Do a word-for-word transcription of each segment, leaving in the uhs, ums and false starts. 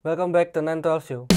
Welcome back to nine twelve Show.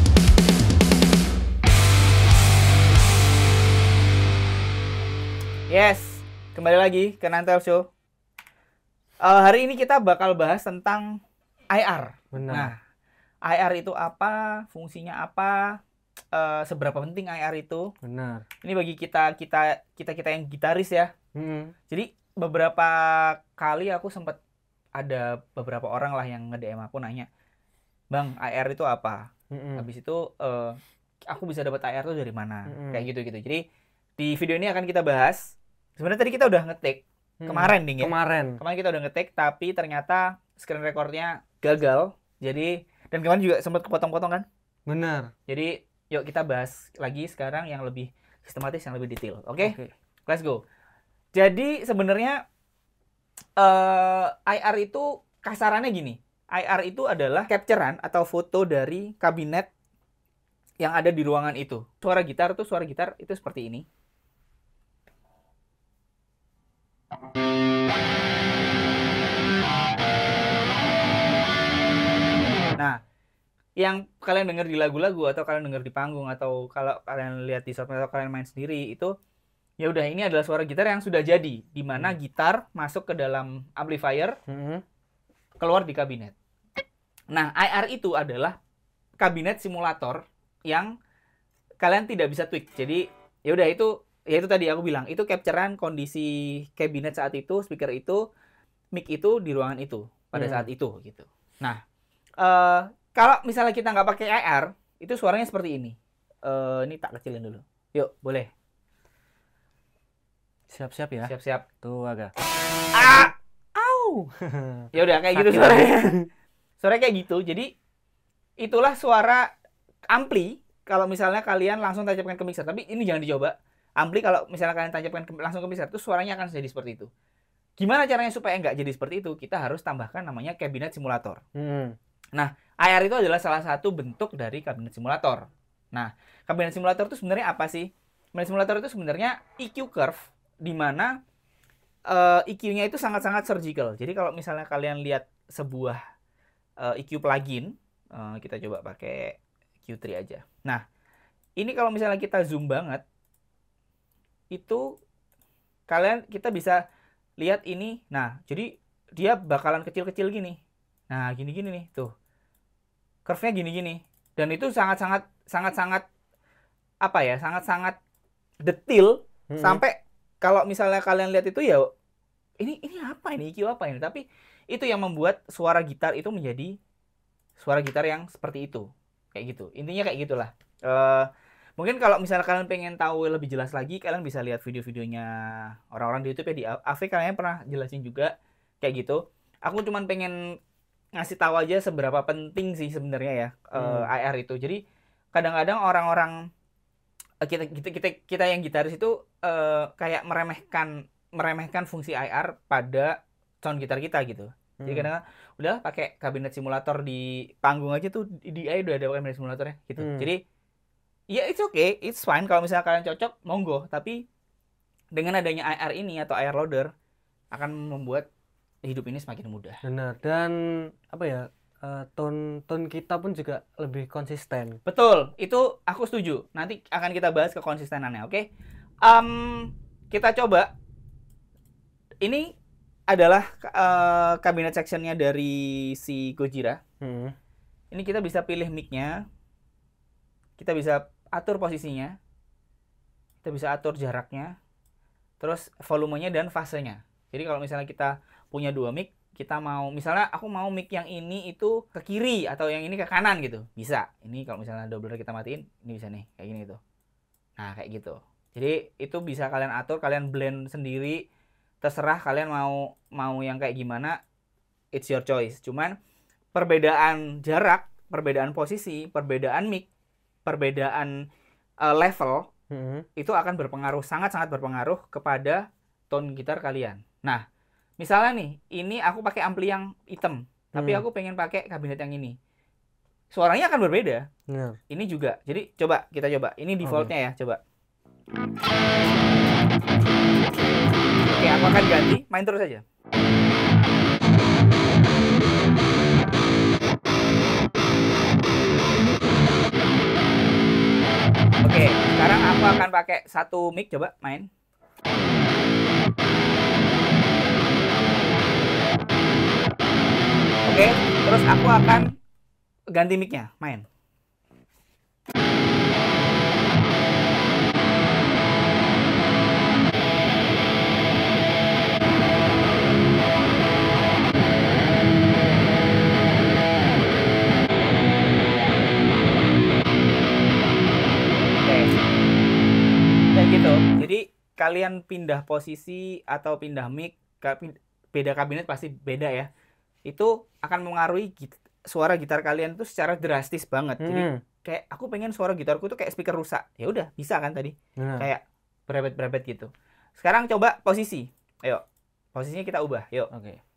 Yes, kembali lagi ke nine twelve Show. Uh, hari ini kita bakal bahas tentang I R. Benar. Nah, I R itu apa? Fungsinya apa? Uh, seberapa penting I R itu? Benar. Ini bagi kita kita kita kita yang gitaris ya. Hmm. Jadi beberapa kali aku sempat ada beberapa orang lah yang nge-D M aku nanya, Bang, I R itu apa? Hmm. Habis itu uh, aku bisa dapat I R itu dari mana? Hmm. Kayak gitu-gitu. Jadi di video ini akan kita bahas. Sebenarnya tadi kita udah ngetik Hmm. kemarin ding ya. Kemarin. Kemarin kita udah ngetik tapi ternyata screen recordnya gagal. Jadi dan kemarin juga sempat kepotong-potong kan? Benar. Jadi yuk kita bahas lagi sekarang yang lebih sistematis, yang lebih detail. Oke? Oke. Let's go. Jadi sebenarnya uh, I R itu kasarannya gini. I R itu adalah capturean atau foto dari kabinet yang ada di ruangan itu. Suara gitar tuh suara gitar itu seperti ini. Nah, yang kalian dengar di lagu-lagu atau kalian dengar di panggung atau kalau kalian lihat di software atau kalian main sendiri itu ya udah ini adalah suara gitar yang sudah jadi, di mana hmm. gitar masuk ke dalam amplifier, hmm. keluar di kabinet. Nah, I R itu adalah kabinet simulator yang kalian tidak bisa tweak. Jadi ya udah itu ya itu tadi aku bilang, itu capturean kondisi kabinet saat itu, speaker itu, mic itu di ruangan itu pada hmm. saat itu gitu. Nah, uh, kalau misalnya kita nggak pakai I R, itu suaranya seperti ini. Uh, ini tak kecilin dulu. Yuk, boleh. Siap-siap ya. Siap-siap. Tuh agak. Ah! Au! Ya udah kayak gitu suaranya. Suaranya kayak gitu. Jadi itulah suara ampli kalau misalnya kalian langsung tancapkan ke mixer. Tapi ini jangan dicoba. Ampli kalau misalnya kalian tancapkan ke, langsung ke mixer itu suaranya akan jadi seperti itu. Gimana caranya supaya nggak jadi seperti itu? Kita harus tambahkan namanya kabinet simulator. Hmm. Nah, I R itu adalah salah satu bentuk dari kabinet simulator. Nah, kabinet simulator itu sebenarnya apa sih? Kabinet simulator itu sebenarnya E Q curve, di mana uh, E Q-nya itu sangat-sangat surgical. Jadi kalau misalnya kalian lihat sebuah uh, E Q plugin, uh, kita coba pakai Q tiga aja. Nah, ini kalau misalnya kita zoom banget, itu kalian kita bisa lihat ini. Nah, jadi dia bakalan kecil-kecil gini. Nah, gini-gini nih, tuh. Curve-nya gini-gini. Dan itu sangat-sangat sangat-sangat apa ya? Sangat-sangat detail hmm. sampai kalau misalnya kalian lihat itu ya ini ini apa ini? E Q apa ini? Tapi itu yang membuat suara gitar itu menjadi suara gitar yang seperti itu. Kayak gitu. Intinya kayak gitulah. Uh, mungkin kalau misalnya kalian pengen tahu lebih jelas lagi, kalian bisa lihat video-videonya orang-orang di YouTube ya, di A V kalian pernah jelasin juga kayak gitu. Aku cuman pengen ngasih tahu aja seberapa penting sih sebenarnya ya hmm. uh, I R itu. Jadi kadang-kadang orang-orang uh, kita, kita kita kita yang gitaris itu uh, kayak meremehkan meremehkan fungsi I R pada sound gitar kita gitu. Hmm. Jadi kadang-kadang udah pakai kabinet simulator di panggung aja tuh di D I udah ada kabinet simulatornya gitu. Hmm. Jadi ya it's okay, it's fine kalau misalnya kalian cocok, monggo. Tapi dengan adanya I R ini atau I R loader akan membuat hidup ini semakin mudah. Benar. Dan apa ya, uh, tone tone kita pun juga lebih konsisten. Betul, itu aku setuju. Nanti akan kita bahas kekonsistenannya, oke? Okay? Um, kita coba. Ini adalah uh, kabinet sectionnya dari si Gojira. Hmm. Ini kita bisa pilih mic-nya. Kita bisa atur posisinya, kita bisa atur jaraknya, terus volumenya dan fasenya. Jadi kalau misalnya kita punya dua mic, kita mau, misalnya aku mau mic yang ini itu ke kiri atau yang ini ke kanan gitu, bisa. Ini kalau misalnya doubler kita matiin, ini bisa nih, kayak gini tuh. Nah kayak gitu. Jadi itu bisa kalian atur, kalian blend sendiri, terserah kalian mau mau yang kayak gimana, it's your choice. Cuman perbedaan jarak, perbedaan posisi, perbedaan mic, perbedaan uh, level hmm. itu akan berpengaruh, sangat-sangat berpengaruh kepada tone gitar kalian. Nah, misalnya nih, ini aku pakai ampli yang hitam, hmm. tapi aku pengen pakai kabinet yang ini. Suaranya akan berbeda. Yeah. Ini juga. Jadi coba kita coba. Ini defaultnya okay. ya, coba. Oke, aku akan ganti, main terus aja. akan pakai satu mic, coba main. Oke, terus aku akan ganti mic-nya, main. Gitu. Jadi kalian pindah posisi atau pindah mic, beda kabinet pasti beda ya. Itu akan mengaruhi git suara gitar kalian tuh secara drastis banget. Hmm. Jadi kayak aku pengen suara gitarku tuh kayak speaker rusak. Ya udah, bisa kan tadi. Hmm. Kayak berebet-berebet gitu. Sekarang coba posisi. Ayo. Posisinya kita ubah. Yuk. Oke. Okay.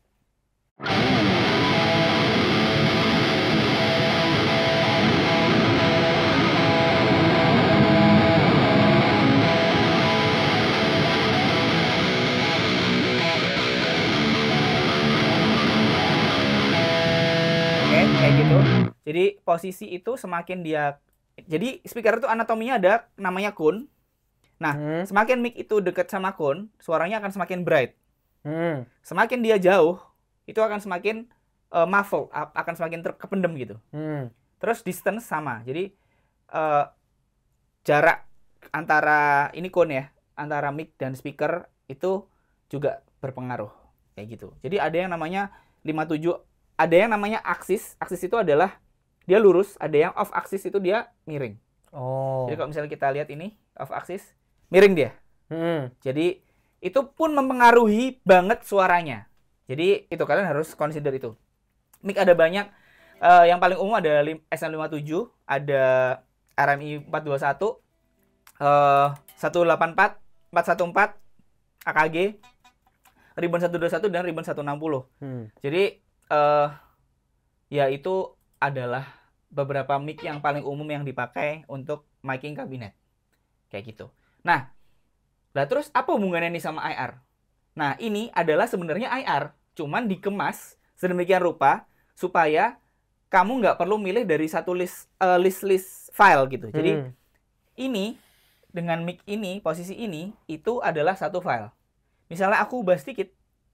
Kayak gitu. Jadi posisi itu semakin dia, jadi speaker itu anatominya ada namanya cone. Nah, hmm. semakin mic itu dekat sama cone, suaranya akan semakin bright. Hmm. Semakin dia jauh, itu akan semakin uh, muffled, akan semakin kependem gitu. Hmm. Terus distance sama. Jadi uh, jarak antara ini cone ya, antara mic dan speaker itu juga berpengaruh kayak gitu. Jadi ada yang namanya lima puluh tujuh. Ada yang namanya aksis. Aksis itu adalah dia lurus. Ada yang off aksis itu dia miring. Oh. Jadi kalau misalnya kita lihat ini off aksis, miring dia. Hmm. Jadi itu pun mempengaruhi banget suaranya. Jadi itu kalian harus consider itu. Mic ada banyak. Uh, yang paling umum ada S M lima puluh tujuh, ada R M I empat dua satu, uh, seratus delapan puluh empat, empat satu empat, A K G, Ribbon seratus dua puluh satu dan Ribbon seratus enam puluh. Hmm. Jadi Uh, ya itu adalah beberapa mic yang paling umum yang dipakai untuk miking kabinet kayak gitu. Nah, lah terus apa hubungannya nih sama I R? Nah, ini adalah sebenarnya I R, cuman dikemas sedemikian rupa supaya kamu nggak perlu milih dari satu list uh, list list file gitu. Jadi hmm. ini dengan mic ini, posisi ini itu adalah satu file. Misalnya aku ubah sedikit,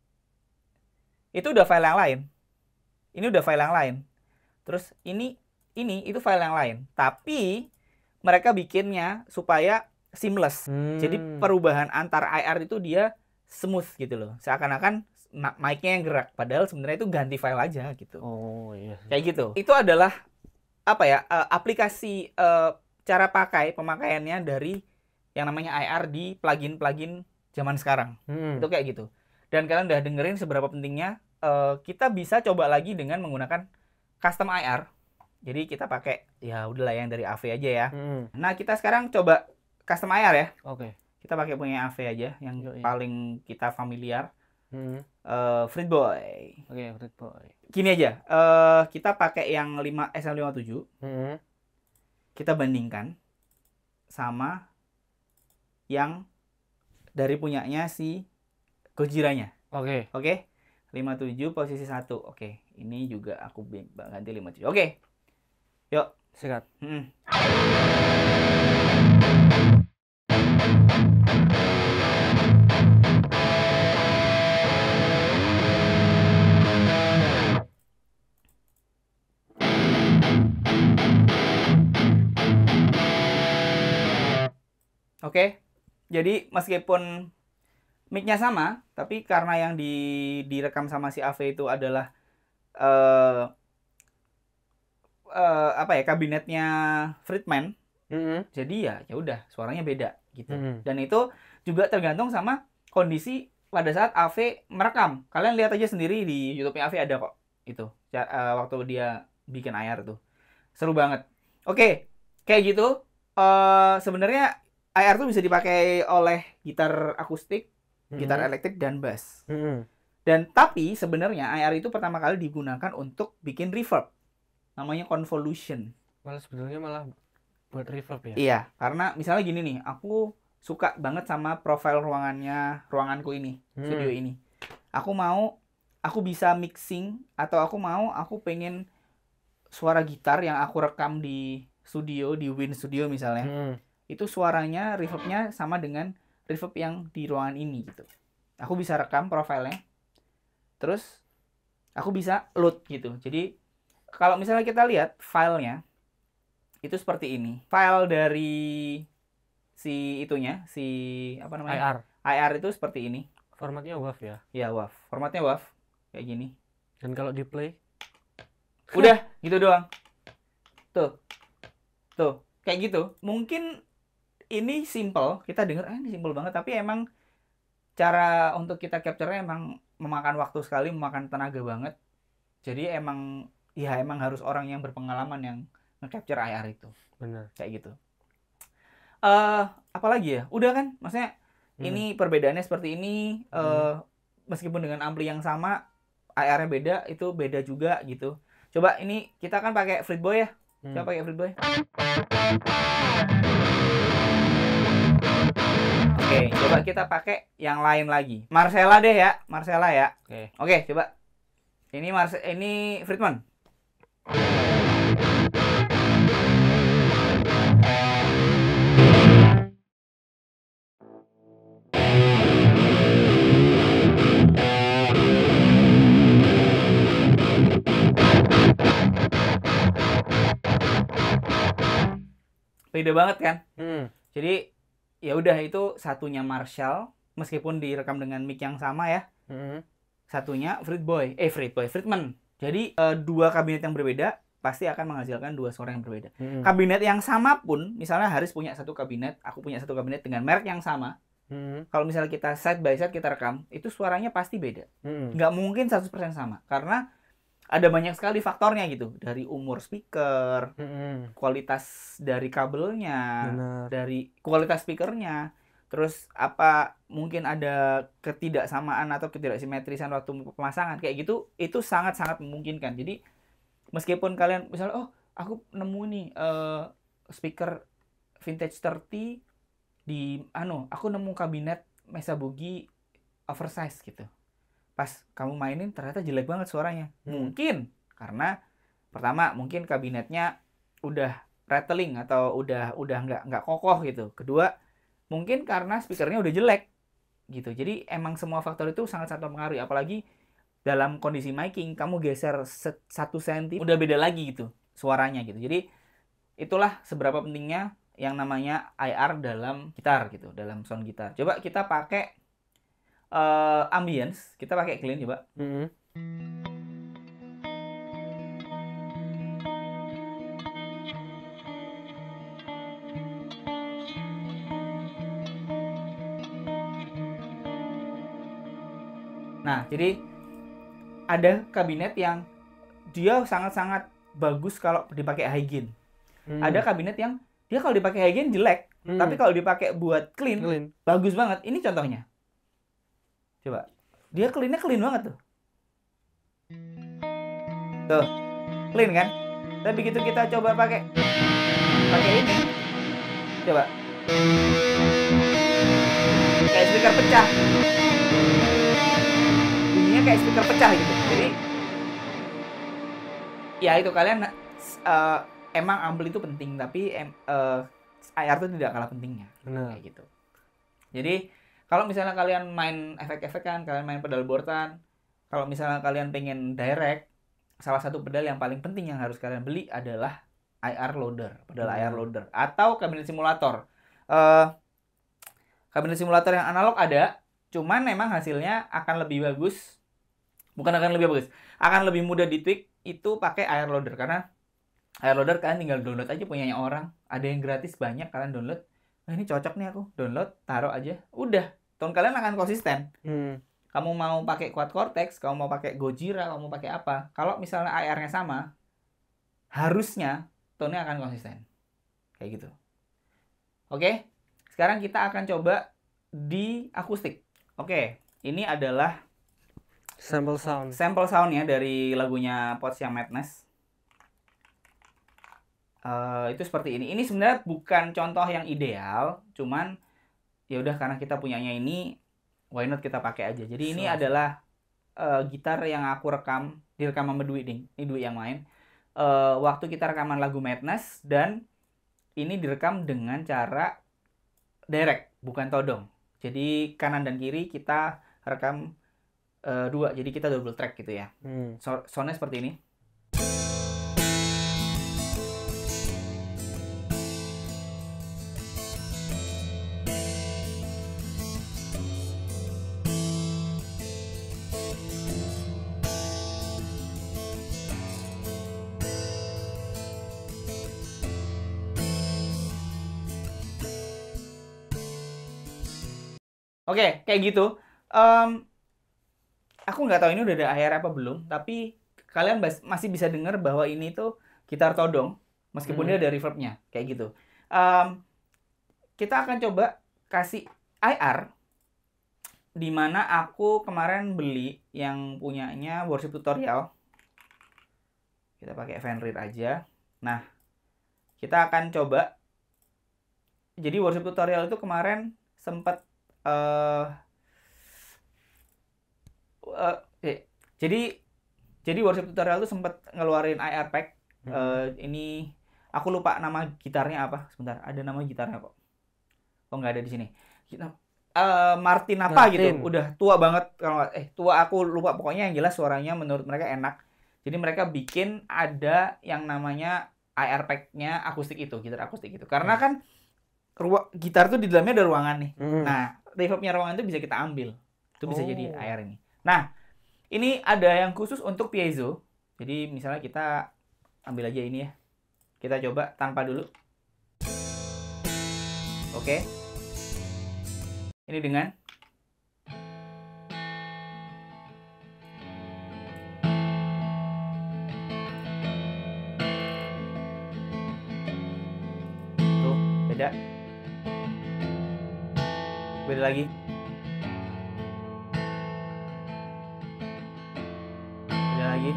itu udah file yang lain. Ini udah file yang lain. Terus ini ini itu file yang lain. Tapi mereka bikinnya supaya seamless. Hmm. Jadi perubahan antar I R itu dia smooth gitu loh. Seakan-akan mic-nya yang gerak. Padahal sebenarnya itu ganti file aja gitu. Oh iya. Kayak gitu. Itu adalah apa ya? Uh, aplikasi uh, cara pakai pemakaiannya dari yang namanya I R di plugin-plugin zaman sekarang. Hmm. Itu kayak gitu. Dan kalian udah dengerin seberapa pentingnya. Uh, kita bisa coba lagi dengan menggunakan custom I R. Jadi kita pakai ya udahlah yang dari A V aja ya. Hmm. Nah, kita sekarang coba custom I R ya. Oke. Okay. Kita pakai punya A V aja yang Yoi. paling kita familiar. Hmm. Uh, Fretboy. Oke, okay, Fretboy. Gini aja. Uh, kita pakai yang lima S M lima puluh tujuh. Hmm. Kita bandingkan sama yang dari punyanya si Gojiranya. Oke. Okay. Oke. Okay? lima puluh tujuh posisi satu. Oke, ini juga aku ganti lima puluh tujuh. Oke. Yuk, sikat. Hmm. Oke. Jadi meskipun mic-nya sama, tapi karena yang di direkam sama si A V itu adalah uh, uh, apa ya kabinetnya Friedman, mm-hmm. jadi ya ya udah suaranya beda gitu. Mm-hmm. Dan itu juga tergantung sama kondisi pada saat A V merekam. Kalian lihat aja sendiri di YouTube-nya A V ada kok itu uh, waktu dia bikin I R tuh seru banget. Oke, kayak gitu. Uh, sebenarnya I R tuh bisa dipakai oleh gitar akustik, gitar hmm. elektrik dan bass. Hmm. Dan tapi sebenarnya I R itu pertama kali digunakan untuk bikin reverb. Namanya convolution. Malah sebenarnya malah buat reverb ya. Iya, karena misalnya gini nih, aku suka banget sama profil ruangannya, ruanganku ini, hmm. studio ini. Aku mau aku bisa mixing atau aku mau aku pengen suara gitar yang aku rekam di studio, di Win Studio misalnya. Hmm. itu suaranya, reverbnya sama dengan reverb yang di ruangan ini gitu. Aku bisa rekam profilnya, terus aku bisa load gitu. Jadi kalau misalnya kita lihat filenya itu seperti ini. File dari si itunya, si apa namanya? I R. I R itu seperti ini. Formatnya WAV ya? Ya WAV. Formatnya WAV kayak gini. Dan kalau di play? Udah gitu doang. Tuh. Tuh, kayak gitu. Mungkin ini simple, kita dengar ah ini simple banget, tapi emang cara untuk kita capture-nya emang memakan waktu sekali, memakan tenaga banget. Jadi emang ya emang harus orang yang berpengalaman yang nge-capture I R itu. Benar. Kayak gitu. Eh, uh, apalagi ya? Udah kan? Maksudnya hmm. ini perbedaannya seperti ini, hmm. uh, meskipun dengan ampli yang sama, I R-nya beda, itu beda juga gitu. Coba ini kita kan pakai Fruitboy ya. Hmm. Coba pakai Fruitboy. Oke, coba kita pakai yang lain lagi. Marcella deh ya, Marcella ya. Oke. Oke, coba. Ini Marce ini Friedman. Beda banget kan? Hmm. Jadi ya udah itu satunya Marshall meskipun direkam dengan mic yang sama ya. Mm-hmm. Satunya Fruitboy, eh Fruitboy, Friedman. Jadi uh, dua kabinet yang berbeda pasti akan menghasilkan dua suara yang berbeda. Mm-hmm. Kabinet yang sama pun, misalnya Haris punya satu kabinet, aku punya satu kabinet dengan merek yang sama. Mm-hmm. Kalau misalnya kita side by side kita rekam, itu suaranya pasti beda. Mm-hmm. Nggak mungkin seratus persen sama karena ada banyak sekali faktornya gitu, dari umur speaker, mm-hmm. kualitas dari kabelnya, benar. Dari kualitas speakernya, terus apa mungkin ada ketidaksamaan atau ketidaksimetrisan waktu pemasangan kayak gitu, itu sangat-sangat memungkinkan. Jadi meskipun kalian misalnya oh aku nemu nih uh, speaker vintage tiga puluh di anu, aku nemu kabinet Mesa Boogie oversize gitu. Pas kamu mainin ternyata jelek banget suaranya. Hmm. Mungkin karena pertama mungkin kabinetnya udah rattling atau udah udah nggak nggak kokoh gitu. Kedua mungkin karena speakernya udah jelek gitu. Jadi emang semua faktor itu sangat-sangat mempengaruhi. Apalagi dalam kondisi miking kamu geser satu senti udah beda lagi gitu suaranya gitu. Jadi itulah seberapa pentingnya yang namanya I R dalam gitar gitu, dalam sound gitar. Coba kita pakai Uh, ambience, kita pakai clean coba. Mm-hmm. Nah, jadi ada kabinet yang dia sangat-sangat bagus kalau dipakai high gain. Mm. Ada kabinet yang dia kalau dipakai high gain jelek, mm. tapi kalau dipakai buat clean, clean bagus banget. Ini contohnya. Coba. Dia clean-nya clean banget tuh. Tuh. Clean kan? Tapi begitu kita coba pakai pakai ini. Coba. Kayak speaker pecah. Bunyinya kayak speaker pecah gitu. Jadi ya itu kalian uh, emang ampli itu penting, tapi uh, I R itu tidak kalah pentingnya. Benar. Kayak gitu. Jadi kalau misalnya kalian main efek-efek kan, kalian main pedal boardan, kalau misalnya kalian pengen direct, salah satu pedal yang paling penting yang harus kalian beli adalah I R loader, pedal hmm. I R loader, atau kabinet simulator. Uh, kabinet simulator yang analog ada, cuman memang hasilnya akan lebih bagus, bukan akan lebih bagus, akan lebih mudah ditweak itu pakai I R loader, karena I R loader kalian tinggal download aja punyanya orang, ada yang gratis banyak, kalian download. Nah, ini cocok nih aku, download, taruh aja, udah, tone kalian akan konsisten. Hmm. Kamu mau pakai Quad Cortex, kamu mau pakai Gojira, kamu mau pakai apa? Kalau misalnya I R-nya sama, harusnya tone-nya akan konsisten, kayak gitu. Oke, sekarang kita akan coba di akustik. Oke, ini adalah sample sound. Sample sound-nya dari lagunya Potsdam Madness. Uh, itu seperti ini. Ini sebenarnya bukan contoh yang ideal, cuman ya udah karena kita punyanya ini, why not kita pakai aja. Jadi so, ini adalah uh, gitar yang aku rekam, direkam sama Dwi nih. Ini Dwi yang main. Uh, waktu kita rekaman lagu Madness dan ini direkam dengan cara direct, bukan todong. Jadi kanan dan kiri kita rekam uh, dua, jadi kita double track gitu ya. Hmm. So, soundnya seperti ini. Oke, okay, kayak gitu. Um, aku nggak tahu ini udah ada air apa belum, tapi kalian masih bisa dengar bahwa ini tuh gitar todong, meskipun hmm. dia ada reverbnya, kayak gitu. Um, kita akan coba kasih I R, di mana aku kemarin beli yang punyanya Worship Tutorial. Kita pakai Fenrir aja. Nah, kita akan coba. Jadi Worship Tutorial itu kemarin sempat Uh, uh, eh, jadi jadi Worship Tutorial itu sempat ngeluarin I R pack. Hmm. Uh, ini aku lupa nama gitarnya apa. Sebentar, ada nama gitarnya kok. Oh, nggak ada di sini. Uh, Martin apa Martin. Gitu. Udah tua banget kalau eh tua aku lupa, pokoknya yang jelas suaranya menurut mereka enak. Jadi mereka bikin ada yang namanya I R pack-nya akustik itu, gitar akustik itu. Karena hmm. kan ruang gitar tuh di dalamnya ada ruangan nih. Hmm. Nah, reverbnya ruangan itu bisa kita ambil. Itu bisa oh. jadi I R ini. Nah, ini ada yang khusus untuk piezo. Jadi misalnya kita ambil aja ini ya. Kita coba tanpa dulu. Oke. Ini dengan. Tuh, beda. Beda lagi. Beda lagi.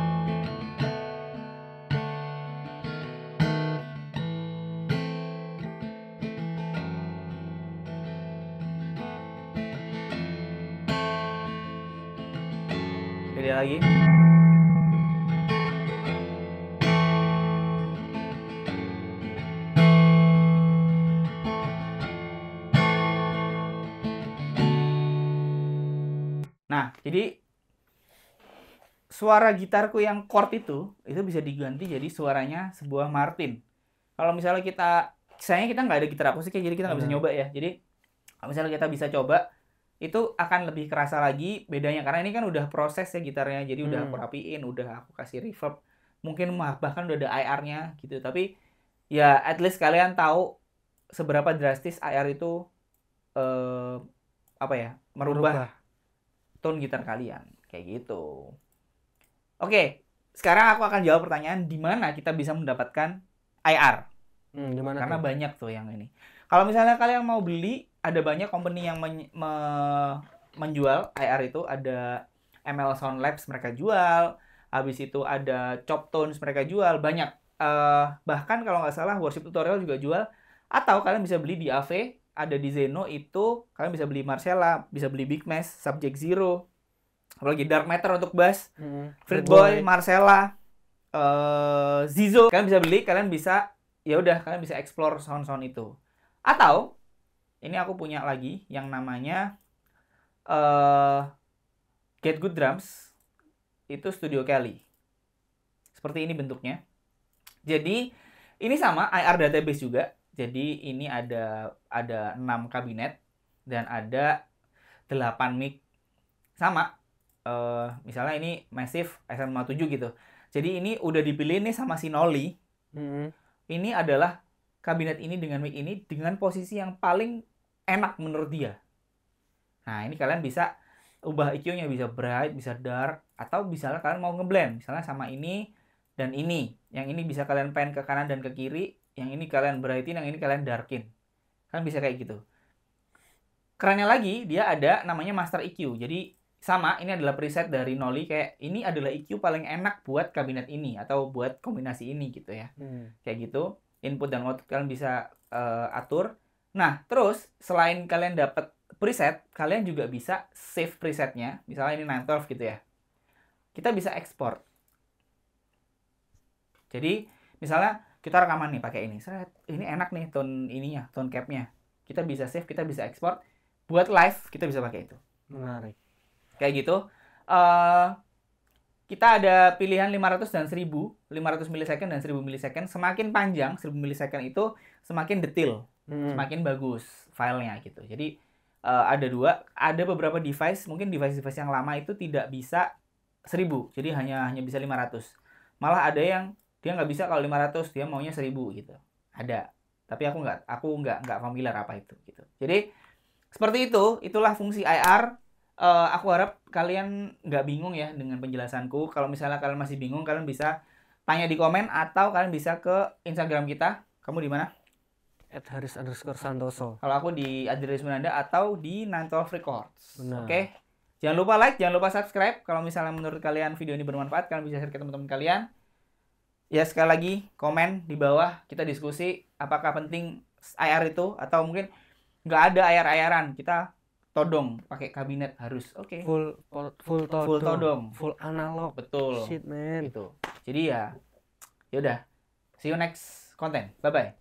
Beda lagi. Nah, jadi suara gitarku yang chord itu, itu bisa diganti jadi suaranya sebuah Martin. Kalau misalnya kita, sayangnya kita nggak ada gitar akustik ya, jadi kita nggak bisa nyoba ya. Jadi, kalau misalnya kita bisa coba, itu akan lebih kerasa lagi bedanya. Karena ini kan udah proses ya gitarnya, jadi udah aku rapiin, udah aku kasih reverb. Mungkin bahkan udah ada I R-nya gitu. Tapi, ya at least kalian tahu seberapa drastis I R itu, eh, apa ya, merubah. merubah. tone gitar kalian kayak gitu. Oke, sekarang aku akan jawab pertanyaan di mana kita bisa mendapatkan I R. Hmm, dimana Karena tuh? Banyak tuh yang ini. Kalau misalnya kalian mau beli, ada banyak company yang men me menjual I R itu. Ada M L Sound Labs mereka jual, habis itu ada Chop Tones mereka jual, banyak. Uh, bahkan kalau nggak salah Worship Tutorial juga jual. Atau kalian bisa beli di A V. Ada di Zeno itu, kalian bisa beli Marcella, bisa beli Big Mess, Subject Zero, apalagi Dark Matter untuk bass, hmm. Fruitboy, Marcella, uh, Zizo. Kalian bisa beli, kalian bisa, ya udah kalian bisa explore sound-sound itu. Atau ini aku punya lagi yang namanya uh, Get Good Drums, itu Studio Kelly. Seperti ini bentuknya. Jadi ini sama I R database juga. Jadi ini ada ada enam kabinet dan ada delapan mic. Sama. Uh, misalnya ini Massive S M lima puluh tujuh gitu. Jadi ini udah dipilih nih sama si Noli. Mm-hmm. Ini adalah kabinet ini dengan mic ini dengan posisi yang paling enak menurut dia. Nah, ini kalian bisa ubah E Q-nya, bisa bright, bisa dark, atau misalnya kalian mau ngeblend, misalnya sama ini dan ini. Yang ini bisa kalian pan ke kanan dan ke kiri. Yang ini kalian brightin, yang ini kalian darkin. Kan bisa kayak gitu. Kerennya lagi, dia ada namanya Master E Q. Jadi, sama, ini adalah preset dari Noli. Kayak, ini adalah E Q paling enak buat kabinet ini. Atau buat kombinasi ini gitu ya. Hmm. Kayak gitu. Input dan output kalian bisa uh, atur. Nah, terus, selain kalian dapat preset, kalian juga bisa save presetnya. Misalnya ini nine twelve gitu ya. Kita bisa ekspor. Jadi, misalnya, kita rekaman nih pakai ini. Seret, ini enak nih tone ininya, tone capnya. Kita bisa save, kita bisa ekspor. Buat live kita bisa pakai itu. Menarik. Kayak gitu. Uh, kita ada pilihan lima ratus dan seribu, lima ratus milisecond dan seribu milisecond. Semakin panjang seribu milisecond itu semakin detail, hmm. semakin bagus filenya gitu. Jadi uh, ada dua, ada beberapa device, mungkin device-device yang lama itu tidak bisa seribu, jadi hanya hanya bisa lima ratus. Malah ada yang dia nggak bisa kalau lima ratus, dia maunya seribu gitu. Ada. Tapi aku nggak aku nggak nggak familiar apa itu gitu. Jadi seperti itu, itulah fungsi I R. Uh, aku harap kalian nggak bingung ya dengan penjelasanku. Kalau misalnya kalian masih bingung, kalian bisa tanya di komen atau kalian bisa ke Instagram kita. Kamu di mana? at haris underscore santoso. Kalau aku di Adrius Munanda atau di nine twelve Records. Oke. Okay? Jangan lupa like, jangan lupa subscribe. Kalau misalnya menurut kalian video ini bermanfaat, kalian bisa share ke teman-teman kalian. Ya sekali lagi komen di bawah, kita diskusi apakah penting I R itu atau mungkin nggak ada I R-I R-an, kita todong pakai kabinet harus. Oke. Okay. Full full todong. Full todong. Full analog. Betul. Shit man. Gitu. Jadi ya, yaudah. See you next content. Bye bye.